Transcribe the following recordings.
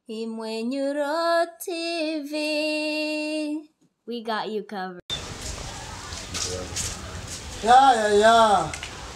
Imwenyuro TV. We got you covered. Yeah.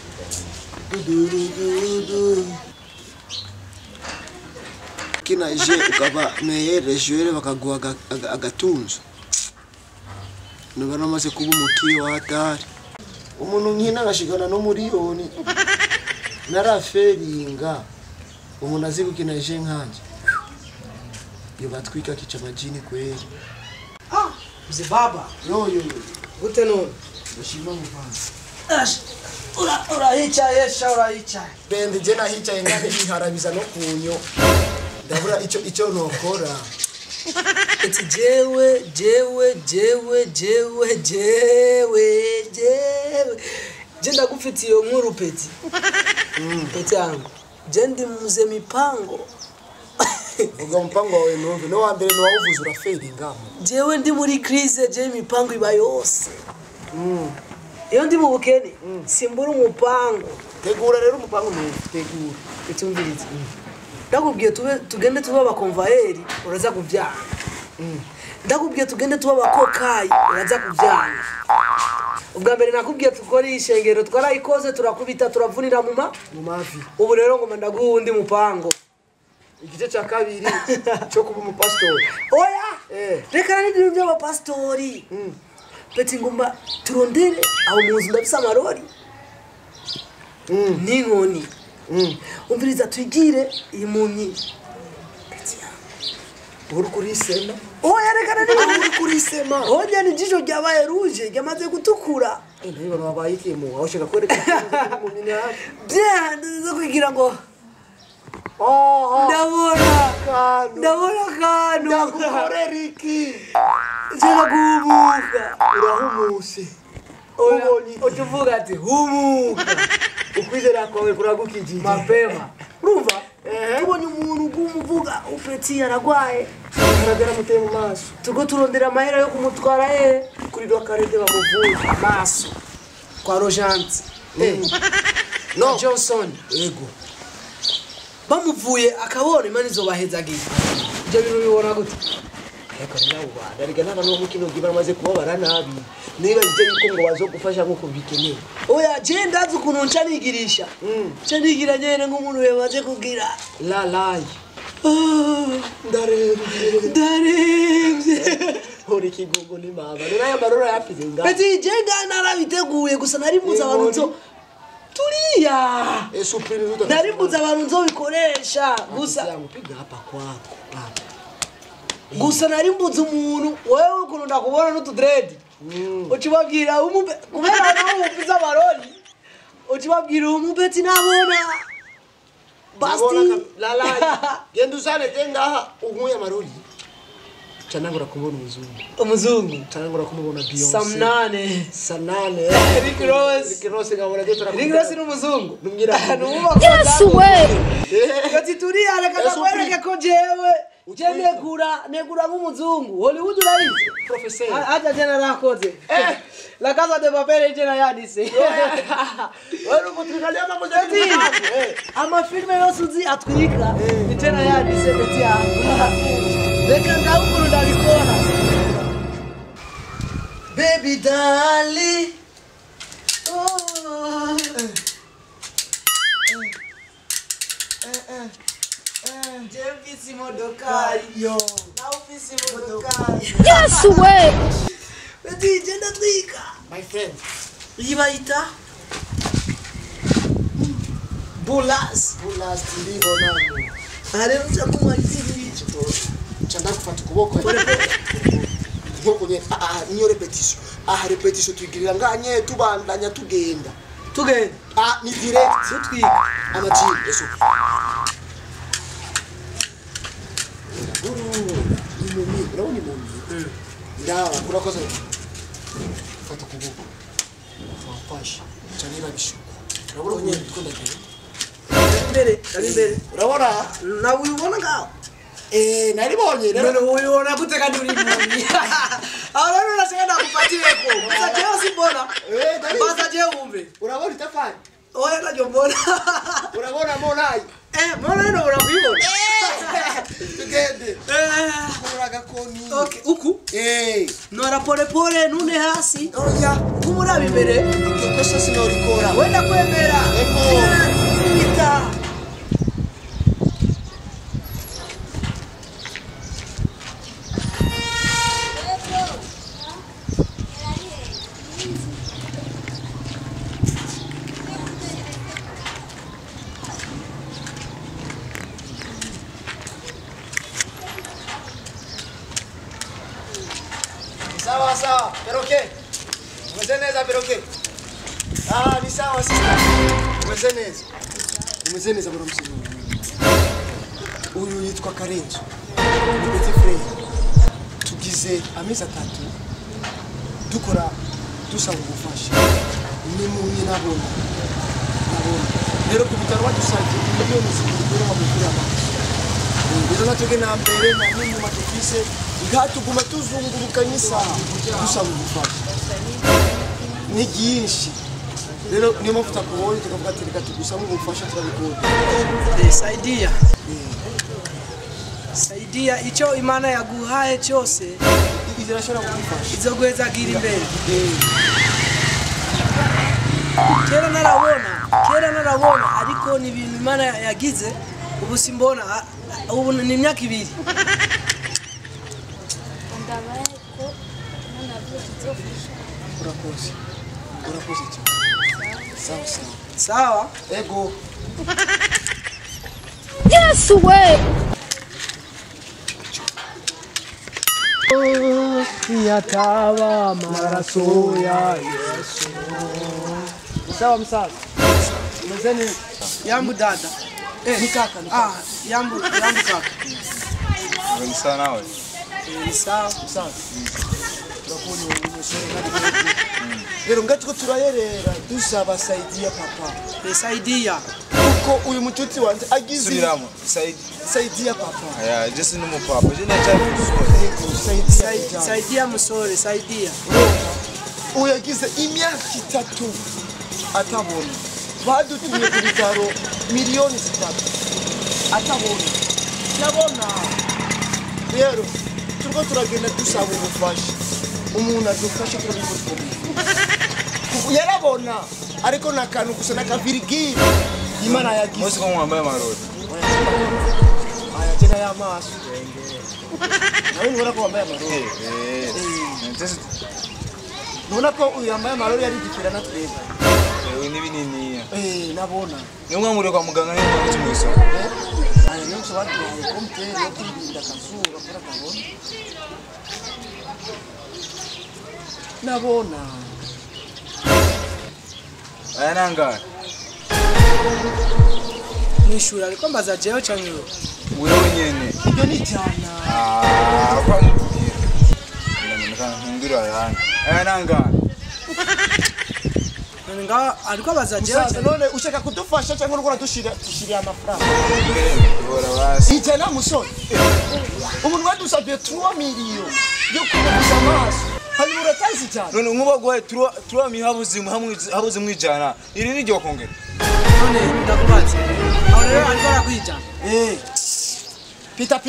Kina je ukaba meyere Jewe bakaguha agatunzo. Nubana maze kuba umukire wa hatari. Umuntu nkina ngashigana no miliyoni. Naraferinga. Umuntu azi gukina je nkanje. Yo batwika kica majini kweli. Ah, mzee baba. Yo. Gute none? Ndashima muvana. Ash. Ura hicaye. Bende je nahicaye ngane iharabiza no kunyo. Ndabura ico nokora. Eti jewe. Je ndagufitiye nkuru peti. Peti yangu. Je ndi muze mipango. Uga mpango wawe numve no wambere no wawuvuza uraferi ngamo. Jewe ndi muri crise je mipango iba yose. Iyo ndi mu bukene simbura umupango. Tegura rero umupango tegura. Itumvirize. Ndakubwiye tugende tuba abakonvayeri uraza kuvyana. Ndakubwiye tugende tuba abakokayi uraza kuvyana. Ubwa mbere nakubwiye tukora ishengero twarayikoze turakubita turavunira mu mavi. Ubu rero ngoma ndaguha undi mupango. Igice ca kabiri cyo kuba umupastori. Oya! Reka n'ibintu by'abapastori. Peti ngomba turondere aho muzi ndabisa amarori. N'inkoni. Umviriza twigire iyi mumyi. Peti ya. Uri kuri sema. Oya reka uri kuri sema. Oya ni jisho ryabaye ruje ryamaze gutukura. Niba babaye ikimo aho shaka kwereka mu minya. Bya kugira ngo ndabona kanu ndagukorera iki ziragumuka urahumuse ubonye utuvuga ati humuka ukwizera kwawe kuragukijije mapema urumva tubonye umuntu gumuvuga upeti yaragwaye aragara muteye mu maso tugo turondera amahera yo kumutwara kuri dokarede bamuvuye maso kwa Rojanti no Johnson yego bamuvuye akabona imana izobahezagiye ibyo bintu bibona gute reka ndawo bariga n'abantu bo mukino giba bamaze kubabara nabi niba gite yuko ngo bazogufasha nkuko bikeneye oya je ndazi ukuntu nca nigirisha nca nigira nyene nk'umuntu yamaze kugira la ndaremvye hori kigogo ni mama naya marora yapize nga beti je narabiteguye gusa nari muza abantu nzo tulia nari muza abantu nzo bikoresha gusa mupiga hapa kwako gusa nari mbuze umuntu wewe ukuntu ndakubona n'utudread ukibabwira umube kubera nawe upiza amarori ukibabwira umubeti nabona basti la genda usane tenga unkuye amarori chanangura kubona umuzungu chanangura kumubona Beyonce sanane Rick Ross ngabona getora Rick Ross n'umuzungu numgira Jewe. kati turi areka kwereka ko jewe negura nk'umuzungu Hollywood urayizi professeur aja jana rakoze la casa de papel jana yandise wari umutrikalia mambo zati amafilme yose uzi atwika jana yandise beti ya reka ndabukuru ndabikora baby darling Jempisi modokari yo na ofisi modokari Jewe. beti jenda twika my friend yibayita bulas ndibo nani arero cyakuma itiri chanda kufata kuboko nkoko nye niyo repetition twigirira nganye tubandanya tugenda ni direct twika amajini eso ni mumi ndawa kurakoze fata kuboko wafasha chanira bishuko urabona ko ndikunda imbere urabona nawe ubona ngaho naribonye rero none ubona gute kandi uri mumi ahora nashaka nakupatire ko bazaje usibona bazaje umve urabona itafari oya najyo mbona urabona monayi Mbona nino urabibona? Tugende. Uraga koni. Okay, uku? Nora pole pole nune hasi. Oya, Kumura bibere. kosa sinorikora. Wenda kwemera. Ita. Sawa, pero qué? Mwezeneza pero qué? Ni sawa sister. Mwezeneza bro msimu. Uyu yitwa Karenzo. Ni petit frère. Tugize amezi 3 dukora dusaba ubufasha. Ni mu ndabona. Rero kubitaro badusabye miliyoni z'euro bamukira amaso. Rero natwe na mbere na nyuma matufise ngatuguma tuzungurukanye isaha dusaba ubufasha. Ni byinshi. Rero niyo mafuta kubonye tukavuga ati reka tugusaba ubufasha turabikora. Saidia icho Imana yaguhaye cyose izirashobora kugufasha. Izoguhezagira imbere. Kera narabona ariko ni ibintu Imana yagize ubu simbona ubu ni imyaka 2. Ndabaye ko nabyo tuzofasha. Urakoze cyane. Sawa? Ego. Yes way. Yataba maraso ya Yesu. Sawa msasa. Mzeni yambu dada. Ni kaka. Yambu kaka. Ni sawa nawe. Ni sawa. Turakoni umusore ngadi. Rero ngati ko turayerera dusaba Saidia papa. Saidia. Uko uyu mututi wanje agize Subiramo. Saidia papa. Ya, Jesse numu papa. Je n'acha Saidia musore, Saidia. Uyu yagize imyaka 3 atabona. Badutumye ku bitaro miliyoni 3. Atabona. Nabona. Rero turiko turagenda dusaba ubufasha. Umuntu adufasha turabikora. Yarabona ariko nakanu gusa nakavirigiri Imana yagize. Mose ko mwambaye amarori. Aya tena ya maso. Nawe ubona ko wambaye amarori. Nona ko uyu yambaye amarori yari gifira na twebwe. Ni binini. Nabona. Niyo mwamure kwa muganga niyo mwamutse mu iso. Aya niyo sobantu komite yo kwirinda kazuba kora kabona. Nabona. Aya nanga. Nishura ariko mbaza jewe cyane. Wewe nyene. Ibyo ni cyana. Kwa mubwira. Ndira yana. Aya nanga. Nga ariko baza jewe cyane. None ushaka kudufasha cyangwa urukora dushiriye amafaranga. Bora basi. Ijana musore. Umuntu wadusabye 3 miliyoni yo kubuza amaso. Hanyuma uratazi cyane. None nkuba gwaye 3 mihabuzimu habuze mwijana. Iri ni ryo kongera. None ndakubaze. Aho rero ariko arakwijana. Pita.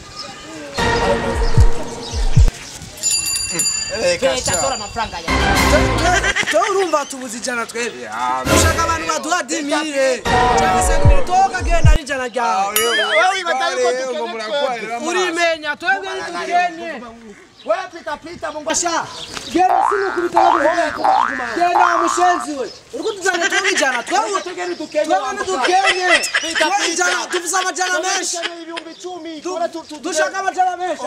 Kasha. amafaranga ya. Urumva tubuze ijana twebwe. Dushaka abantu baduha 10,000. Cyangwa se toka genda n'ijana ryawe. Wewe batari ko tukene. Urimenya twebwe nitukenye. Wewe pita Mungu. Asha. Genda sinu kubitabo. Genda mushenzi we. Uriko tuzanye twabijana twabwo Tegeri dukenye. twabone dukenye. Twabijana tuvuza amajana menshi. Dushaka amajana menshi.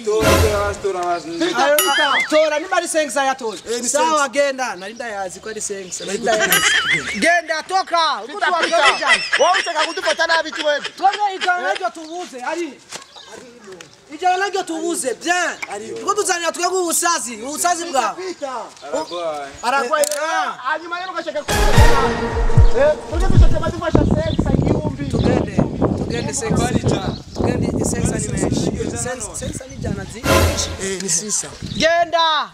Tora ni bari sengsa ya tora. Sawa genda narinda yazi ko ari sengsa. Genda toka. Uriko twabijana. Wewe utaka kudufata nabi tuwe. Twabwe ijana naryo tubuze ari. Ijana naryo tubuze bien. Uriko tuzanya twebwe ubusazi bwa. Aragwaye. Hanyuma rero gashaka kudufata. Tujye dufata badufasha sengsa igihumbi. Tugende sengsa. Tugende sengsa ni menshi. Sengsa ni jana zi. Ni sisa. Genda.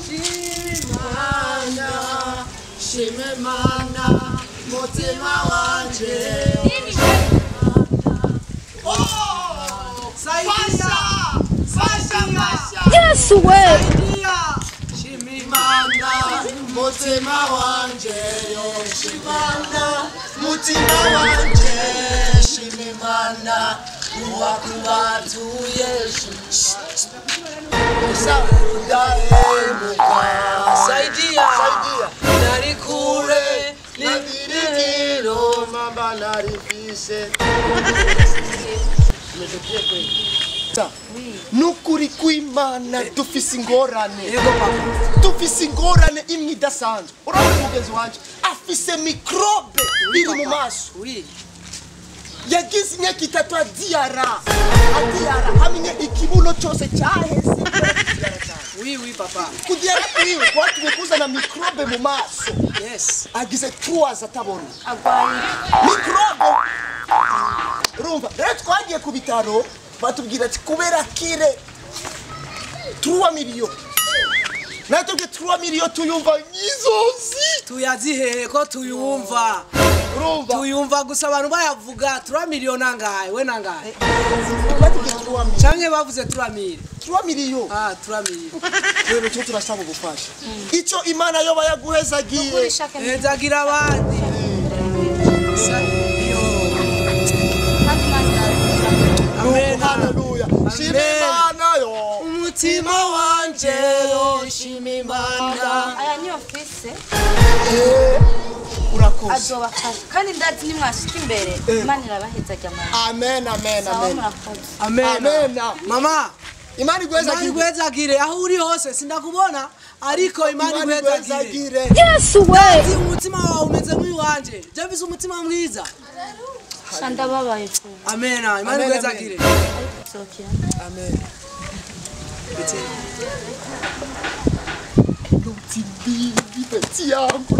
Shimimana, Shimimana, mutima wanje. Yes, way. Shimimana, mutima wanje, Shimimana, mutima wanje, Shimimana, uwakubatuye, Saidia, nari kure, nabirikiro, mama nari fise. Nukuri kw'Imana dufise ingorane. Yego papa. Dufise ingorane imwe idasanzwe. Urabona umugenzi wanje afise microbe iri mu maso. Oui. Yagize imyaka itatu adiyara hamwe ikibuno cyose cyaheze. Oui papa. Kugera kwiwe kwatuye kuzana microbe mu maso. Yes. Agize 3 atabona. Agwaye. Microbe. Rumva, rero twagiye ku bitaro batubwira ati kubera kire 3 millions. Natubwe 3 millions tuyumva nyizozi. Tuyazihehe ko tuyumva. Rumva. Tuyumva gusa abantu bayavuga 3 million nangahe we nangahe. Batubwe 3 millions. Canke bavuze 3 million. 3 millions. 3 million. Rero cyo turasaba ubufasha. Ico Imana yo bayaguhezagiye. Hezagira abandi. Amen. Hallelujah. Shimimana yo. Umutima wanje yo Shimimana. Aya ni office. Urakoze. Azobafasha. Kandi ndazi nimwashika imbere. Imana irabahezajya amara. Amen, amen, Sawa amen. murakoze. Amen. Mama, Imana igwezagire. igwezagire aho uri hose sindakubona ariko Imana igwezagire. Yes, way. Umutima wawe umeze nk'iwanje. Javis umutima mwiza. Shanda babaye fu. Amen. Imana igwezagire. Sokira. Amen. Petit yangu,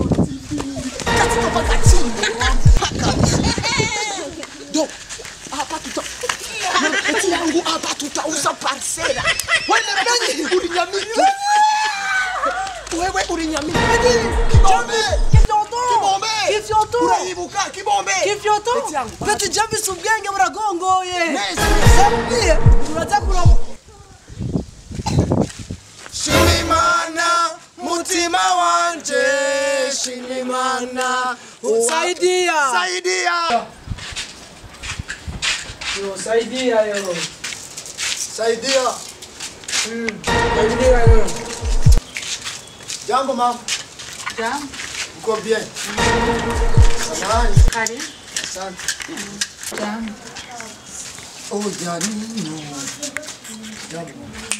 donc petit yangu hapa tutauza parcela. Wewe ulinyamini. Wewe ulinyamini. Kibombe. Urayibuka kibombe. Petit Javis ubwenge buragongoye. Neza. Sabwiye turaza kuroba. Shimimana mutima wanje, Shimimana Saidia. Yo, Saidia yo. saidia. Saidia yo. Jambo mama. Jambo. Uko bien? Samahani. Karibu. Asante. Jambo. Oh, Janino. Jambo.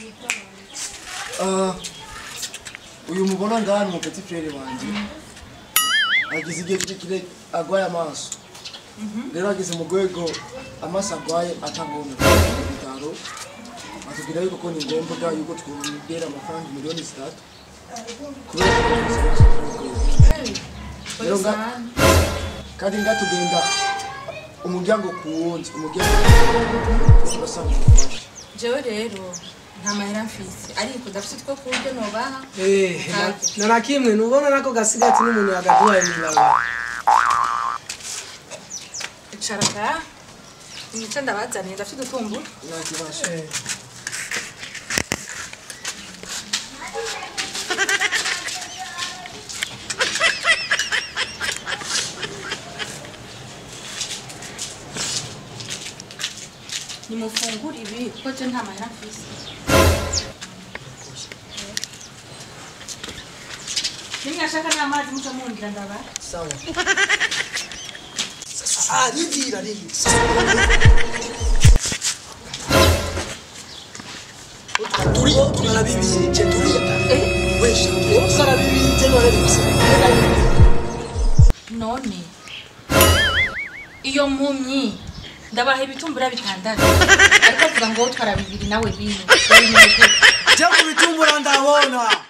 Uyu mubona ndani mu petit frère wanje. Agize igihe kirekire agwaye amaso. Rero ageze mu rwego amaso agwaye atabona. Bitaro. Atubwira yuko ko ni ngombwa yuko twumubera amafaranga miliyoni 3. Kubera rero kandi ngatugenda umuryango ku wundi, turasaba ubufasha. Jewe rero nta mahera mfise ariko ndafite two kuryo nobaha. Narakimwe nubona nako gasigati n'umuntu yagaduhaye n'ibanga. Icaraka nico ndabazaniye ndafite utumbura. Nakibasha. Nimufungura ibi kuko je nta mahera mfise. Nimwashaka n'amazi muca mundira ndaba. Sawa. Rindira. Turabibije turiya. Wesha, turabibije norabibise. None iyo mpumyi ndabaha ibitumbura bitandatu ariko tuvuga ngo twara bibiri nawe bine. Je kubitumbura ndabona.